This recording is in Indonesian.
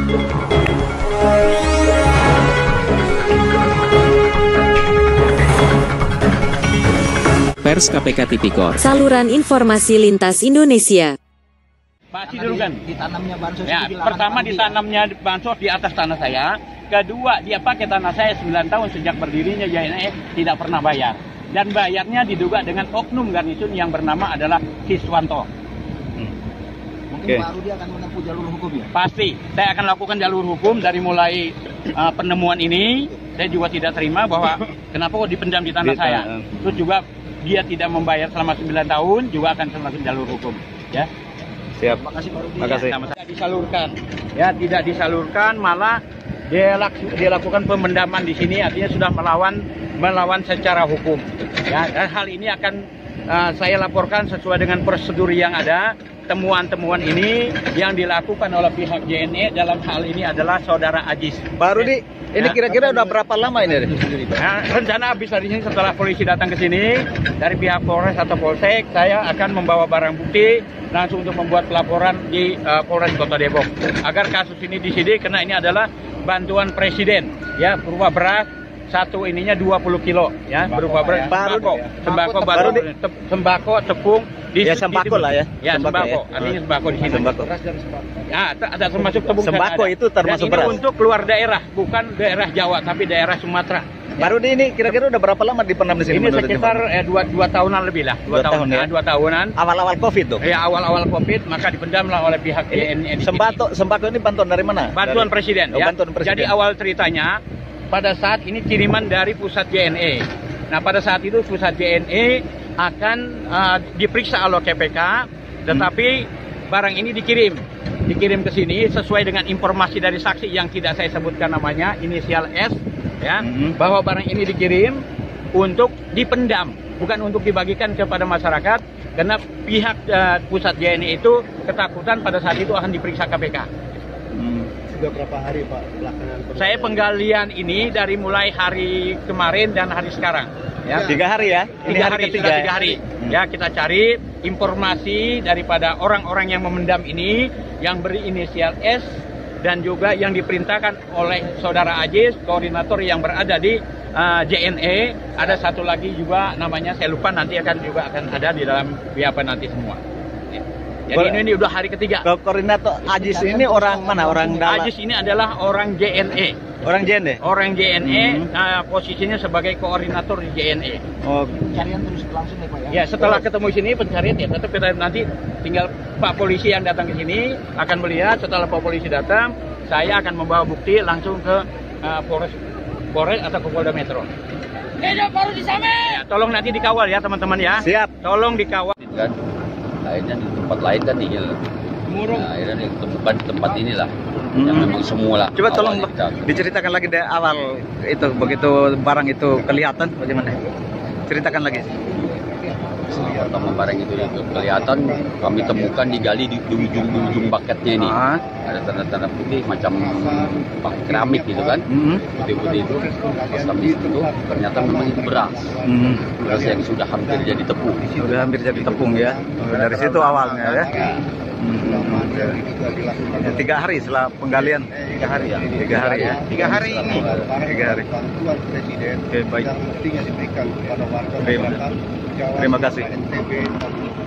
Pers KPK Tipikor. Saluran informasi lintas Indonesia. Masih dulu kan? Ditanamnya bansos Ya, pertama ditanamnya bansos di atas tanah saya. Kedua, dia pakai tanah saya 9 tahun sejak berdirinya JNE tidak pernah bayar. Dan bayarnya diduga dengan oknum garnisun yang bernama adalah Siswanto. Mungkin baru dia akan menempuh jalur hukum ya? Pasti, saya akan lakukan jalur hukum dari mulai penemuan ini. Saya juga tidak terima bahwa kenapa kok dipendam di tanah saya. Terus juga dia tidak membayar selama 9 tahun, juga akan termasuk jalur hukum. Ya. Siap. Terima kasih Pak Rudi. Makasih. Tidak disalurkan, ya tidak disalurkan, malah dia lakukan pemendaman di sini, artinya sudah melawan secara hukum. Ya, dan hal ini akan saya laporkan sesuai dengan prosedur yang ada. Temuan-temuan ini yang dilakukan oleh pihak JNE dalam hal ini adalah saudara Ajis. Pak Rudi, ini kira-kira udah berapa lama ini? Nah, rencana habis hari ini setelah polisi datang ke sini dari pihak Polres atau Polsek, saya akan membawa barang bukti langsung untuk membuat pelaporan di Polres Kota Depok agar kasus ini disidik, karena ini adalah bantuan presiden ya, berupa beras satu ininya 20 kilo ya, berupa beras sembako tepung Ya sembako lah ya. Ya sembako, artinya sembako di sini. Sembako. Ya, ada termasuk tepung. Sembako itu termasuk beras. beras. Ini untuk keluar daerah, bukan daerah Jawa tapi daerah Sumatera. Pak Rudi, ini kira-kira udah berapa lama dipendam di sini? Ini sekitar 2 tahunan lebih lah. 2 tahun ya. 2 tahunan. Awal-awal Covid tuh. Ya, awal-awal Covid maka dipendamlah oleh pihak JNE. Sembako ini bantuan dari mana? Bantuan presiden ya. Bantuan presiden. Jadi awal ceritanya pada saat ini kiriman dari pusat JNE. Nah, pada saat itu pusat JNE akan diperiksa oleh KPK, tetapi barang ini dikirim ke sini sesuai dengan informasi dari saksi yang tidak saya sebutkan namanya, inisial S, ya, bahwa barang ini dikirim untuk dipendam, bukan untuk dibagikan kepada masyarakat, karena pihak pusat JNE itu ketakutan pada saat itu akan diperiksa KPK. Sudah berapa hari Pak pelaksanaan? Saya penggalian ini dari mulai hari kemarin dan hari sekarang. Ya. 3 hari ya? Ini hari ketiga. 3 hari. Ya, kita cari informasi daripada orang-orang yang memendam ini yang berinisial S dan juga yang diperintahkan oleh saudara Ajis, koordinator yang berada di JNE. Ada satu lagi juga namanya saya lupa, nanti juga akan ada di dalam BAP nanti semua. Jadi ini udah hari ketiga. Koordinator Ajis ini orang mana? Orang dalam? Ajis ini adalah orang JNE. Orang JNE? Orang JNE, posisinya sebagai koordinator di JNE. Oh. Pencarian terus berlangsung ya Pak ya? Ya, setelah ketemu sini pencarian ya, tetap kita nanti tinggal Pak Polisi yang datang ke sini akan melihat. Setelah Pak Polisi datang, saya akan membawa bukti langsung ke Polres atau ke Polda Metro. Baru di sana. Ya, tolong nanti dikawal ya teman-teman ya. Siap. Tolong dikawal. Kan akhirnya di tempat lain kan tinggal. Nah, akhirnya di tempat inilah yang memang semula. Coba tolong kita diceritakan lagi dari awal itu, begitu barang itu kelihatan bagaimana? Ceritakan lagi. pertama barang itu kelihatan, kami temukan digali di ujung baketnya ini. Ada tanda-tanda putih macam keramik gitu kan, putih-putih itu. Pas kami itu ternyata memang itu beras, beras yang sudah hampir jadi tepung. Sudah hampir jadi tepung ya. Dari situ awalnya ya. 3 hari setelah penggalian. 3 hari ya. 3 hari ya. 3 hari ini. 3 hari. Oke, baik. Terima kasih.